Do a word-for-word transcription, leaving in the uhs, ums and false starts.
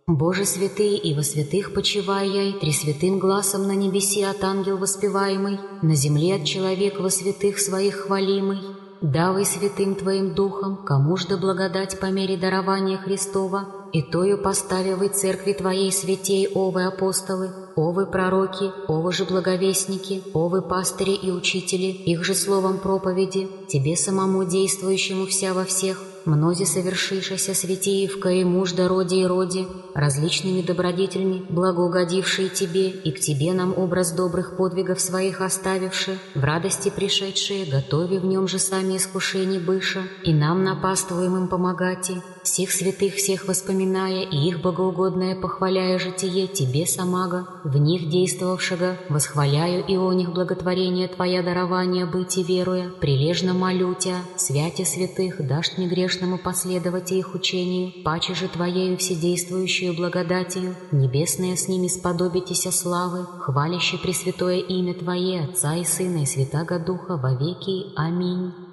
Боже святый, и во святых почивай, тресвятым гласом на небеси от ангел воспеваемый, на земле от человек во святых своих хвалимый. Давай святым Твоим Духом, кому ж да благодать по мере дарования Христова, и тою поставивай церкви Твоей святей, овы апостолы, овы пророки, овы же благовестники, овы пастыри и учители, их же словом проповеди, Тебе самому действующему вся во всех, мнози совершившися святеевка и муж да роде и роде, различными добродетельми, благоугодившие Тебе, и к Тебе нам образ добрых подвигов своих оставивши, в радости пришедшие, готови в нем же сами искушений быша, и нам напаствуемым помогати, всех святых всех воспоминая, и их богоугодное похваляя житие Тебе самаго, в них действовавшего, восхваляю и о них благотворение Твоя дарования быть и веруя, прилежно молю Тя, святе святых, дашь мне грешному последовать их учению, паче же Твоею вседействующую благодатью, небесное с ними сподобитеся славы, хваляще пресвятое имя Твое, Отца и Сына и Святаго Духа во веки. Аминь.